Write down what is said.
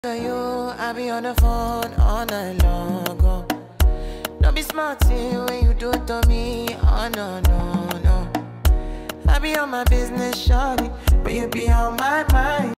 You, I be on the phone all night long. Oh. Don't be smart when you do it to me. Oh no, no, no. I be on my business, shawty, but you be on my mind.